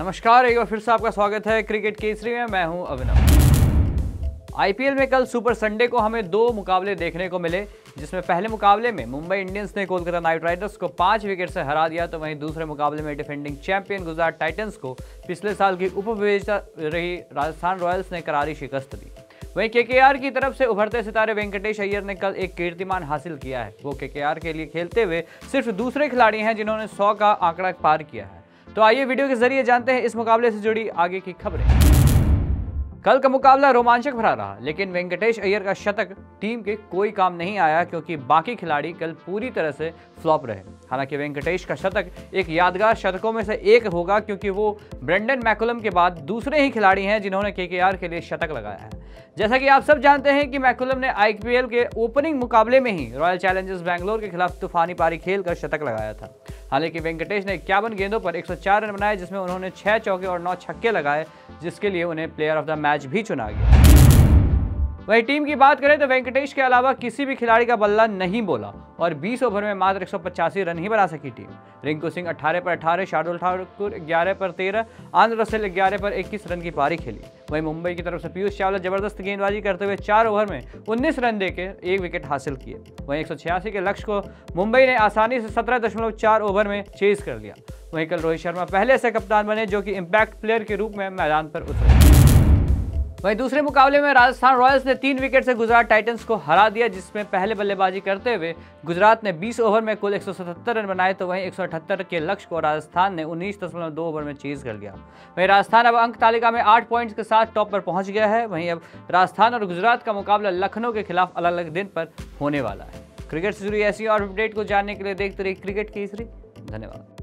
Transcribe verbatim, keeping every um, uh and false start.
नमस्कार, एक बार फिर से आपका स्वागत है क्रिकेट केसरी में। मैं हूं अभिनव। आईपीएल में कल सुपर संडे को हमें दो मुकाबले देखने को मिले, जिसमें पहले मुकाबले में मुंबई इंडियंस ने कोलकाता नाइट राइडर्स को पांच विकेट से हरा दिया, तो वहीं दूसरे मुकाबले में डिफेंडिंग चैंपियन गुजरात टाइटंस को पिछले साल की उपविजेता रही राजस्थान रॉयल्स ने करारी शिकस्त दी। वहीं केकेआर की तरफ से उभरते सितारे वेंकटेश अय्यर ने कल एक कीर्तिमान हासिल किया है। वो केकेआर के लिए खेलते हुए सिर्फ दूसरे खिलाड़ी हैं जिन्होंने सौ का आंकड़ा पार किया है। तो आइए वीडियो के जरिए जानते हैं इस मुकाबले से जुड़ी आगे की खबरें। कल का मुकाबला रोमांचक भरा रहा, लेकिन वेंकटेश अय्यर का शतक टीम के कोई काम नहीं आया क्योंकि बाकी खिलाड़ी कल पूरी तरह से फ्लॉप रहे। हालांकि वेंकटेश का शतक एक यादगार शतकों में से एक होगा क्योंकि वो ब्रेंडन मैकुलम के बाद दूसरे ही खिलाड़ी हैं जिन्होंने केकेआर के लिए शतक लगाया है। जैसा कि आप सब जानते हैं कि मैकुलम ने आईपीएल के ओपनिंग मुकाबले में ही रॉयल चैलेंजर्स बैंगलोर के खिलाफ तूफानी पारी खेलकर शतक लगाया था। हालांकि वेंकटेश ने इक्यावन गेंदों पर एक सौ चार रन बनाए, जिसमें उन्होंने छह चौके और नौ छक्के लगाए, जिसके लिए उन्हें प्लेयर ऑफ द मैच भी चुना गया। वहीं टीम की बात करें तो वेंकटेश के अलावा किसी भी खिलाड़ी का बल्ला नहीं बोला और बीस ओवर में मात्र एक सौ पचासी रन ही बना सकी टीम। रिंकू सिंह अठारह पर अठारह, शार्दुल ठाकुर ग्यारह पर तेरह, आंद्रे रसेल ग्यारह पर इक्कीस रन की पारी खेली। वहीं मुंबई की तरफ से पीयूष चावला जबरदस्त गेंदबाजी करते हुए चार ओवर में उन्नीस रन देकर एक विकेट हासिल किए। वहीं एक सौ छियासी के लक्ष्य को मुंबई ने आसानी से सत्रह दशमलव चार ओवर में चेज कर लिया। वहीं कल रोहित शर्मा पहले ऐसे कप्तान बने जो कि इम्पैक्ट प्लेयर के रूप में मैदान पर उतरे। वहीं दूसरे मुकाबले में राजस्थान रॉयल्स ने तीन विकेट से गुजरात टाइटंस को हरा दिया, जिसमें पहले बल्लेबाजी करते हुए गुजरात ने बीस ओवर में कुल एक सौ सतहत्तर रन बनाए, तो वहीं एक सौ अठहत्तर के लक्ष्य को राजस्थान ने उन्नीस दशमलव दो ओवर में चेज कर लिया। वहीं राजस्थान अब अंक तालिका में आठ पॉइंट्स के साथ टॉप पर पहुंच गया है। वहीं अब राजस्थान और गुजरात का मुकाबला लखनऊ के खिलाफ अलग अलग दिन पर होने वाला है। क्रिकेट से जुड़ी ऐसी और अपडेट को जानने के लिए देखते रहिए क्रिकेट केसरी। धन्यवाद।